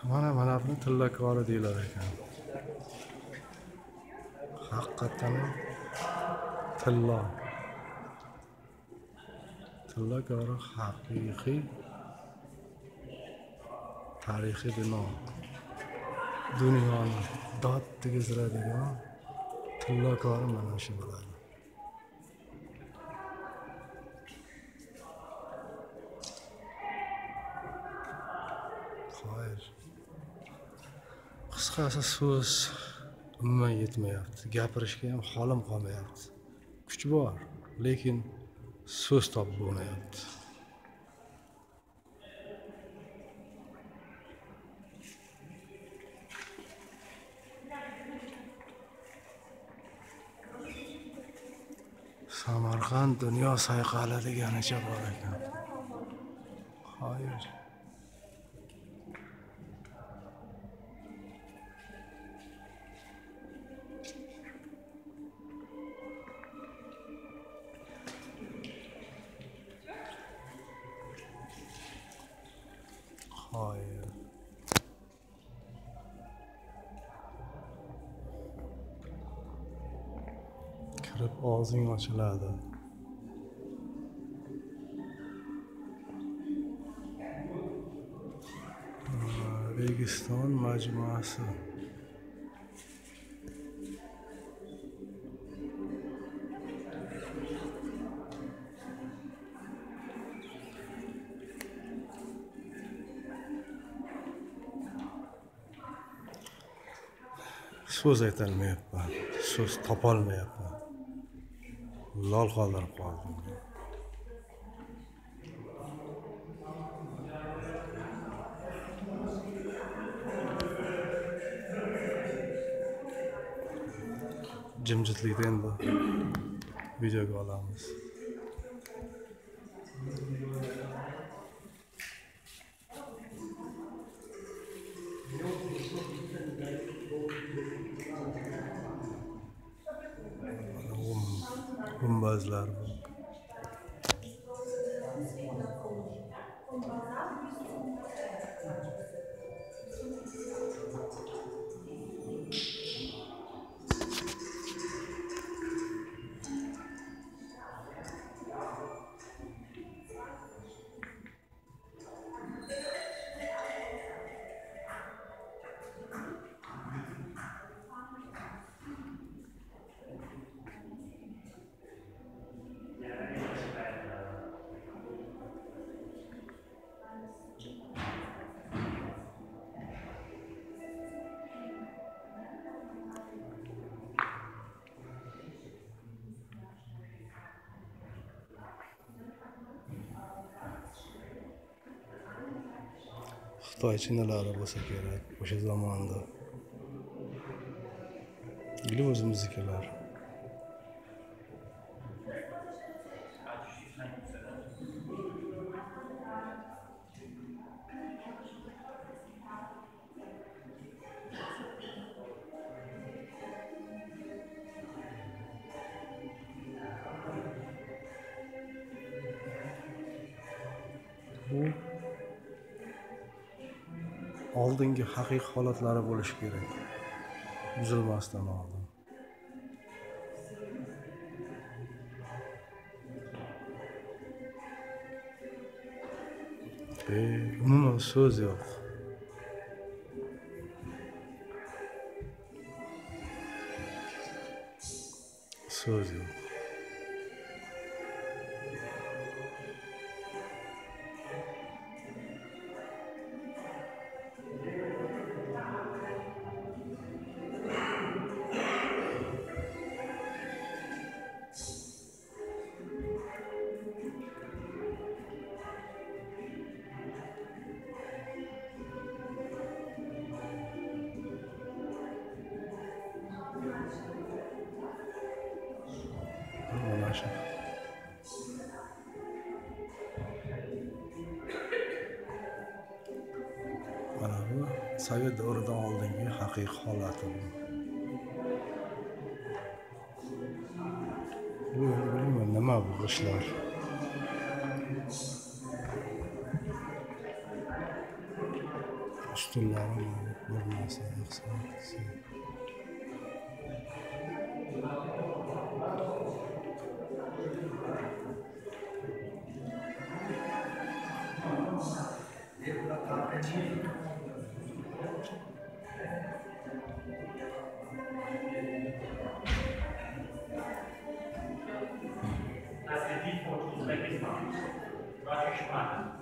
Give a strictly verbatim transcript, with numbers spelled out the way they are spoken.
Mana bularni tillakori deylar ekan. Haqiqatan tilla. Tillakori haqiqiy tarixiy bino. Dunyoni dod tegizdiradigan tillakori mana shu bo'ladi. Xo'sh. Qisqasi so'z umuman yetmayapti. Gapirishga ham holim qolmayapti. Kuch bor, lekin so'z topib bo'lmayapti. Samarqand dunyo sayqali deganicha bor ekan. Xo'sh. Hayır. Kirib og'zing ochiladi. Registon majmuasi. So'z aytolmayapman, so'z topolmayapman. Lol qoldirib qoldim. Jimjitlikda endi videoga olamiz. Gumbazlar bu. Xitoy chinalari bo'lsa kerak o'sha zamonda. Guli o'zimiznikilar. Bu oldingi haqiqiy holatlari bo'lishi kerak. Buzilmasdan oldin. E, umuman so'z yo'q. So'z yo'q. Mana bu Sovet davridan oldingi haqiqiy holati bu. Bu bilmayman nima bu ishlar. ustunlarim bir narsa his That's the default to Uzbekistan. Russian